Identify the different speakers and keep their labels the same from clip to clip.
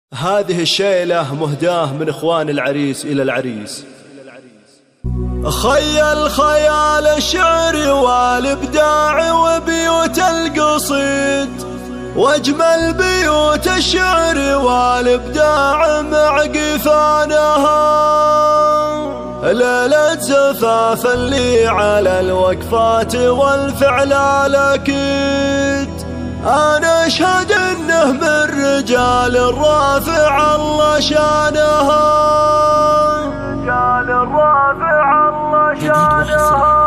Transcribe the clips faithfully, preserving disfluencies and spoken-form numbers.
Speaker 1: هذه الشيلة مهداة من إخوان العريس إلى العريس. خيل خيال الشعر والإبداع وبيوت القصيد، واجمل بيوت الشعر والإبداع مع قفانها. ليلة زفاف اللي على الوقفات والفعل الأكيد، أنا أشهد إنه من رجال الرافع الله شانها. رجال الرافع الله شانها.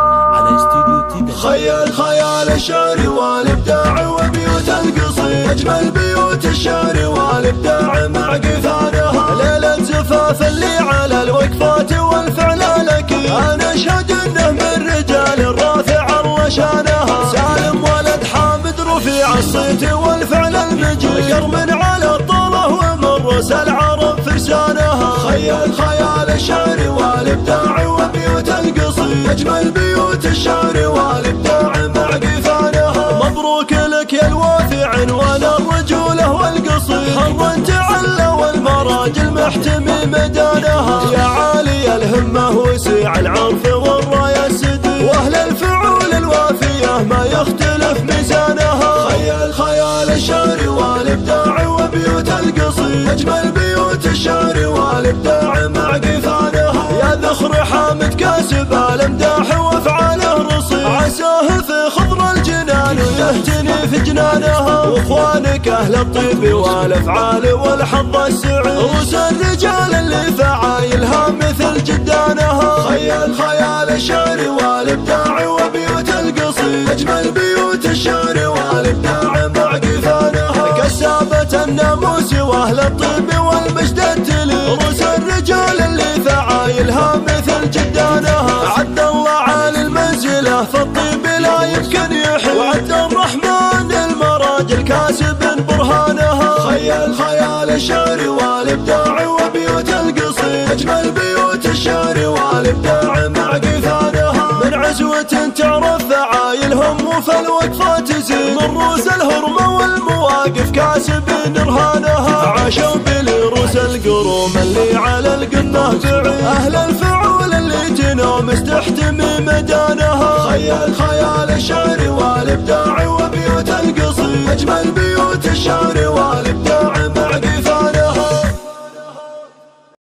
Speaker 1: خيل خيال الشعر والإبداع وبيوت القصيد، أجمل بيوت الشعر والإبداع مع قفانها. ليلة زفاف اللي على الوقفات والفعل الأكيد، أنا أشهد إنه من رجال الرافع الله شانها. سالم ولد حامد رفيع الصيت والفعل المجيد، قرم على الطلة ومرس العرب فرسانها. خيل خيال الشعر والإبداع وبيوت القصيد، أجمل بيوت الشعر والإبداع مع قفانها. مبروك لك يا الوافي عنوان الرجولة والقصيد، حرا تعلى والمراجل محتمي ميدانها. يا عالي الهمة وسيع العرف والراية السديد، واهل الفعول الوافية ما يختلف ميزانها. خيل خيال الشعر والإبداع وبيوت القصيد، أجمل بيوت الشعر والإبداع مع قفانها. يا ذخر حامد كاسب الامداح وافعاله رصيد، عساه في خضر الجنان ويهتني في جنانها. واخوانك اهل الطيب والافعال والحظ السعيد، روس الرجال اللي فعايلها مثل جدانها. خيل خيال الشعر والإبداع وبيوت القصيد، أجمل بيوت الشعر والإبداع مع قفانها. كسابة الناموس واهل الطيب والمجد التلي، روس الرجال اللي فعايلها مثل جدانها. عد الله عالي المنزلة في الطيب لا يمكن يحيي، وعد الرحمن المراجل كاسب برهانها. خيل خيال الشعر والإبداع وبيوت القصيد، أجمل بيوت الشعر والإبداع مع قفانها. من عزوة تعرف فعايلهم وفي الوقفات تزيد، من روس الهرمة والمواقف كاسب رهانها. عاشوا بلروس القروم اللي على القمة بعيد، أهل الفعول اللي تنوم استحتمي ميدانها. خيل خيال الشعر والإبداع وبيوت القصيد، أجمل بيوت الشعر والإبداع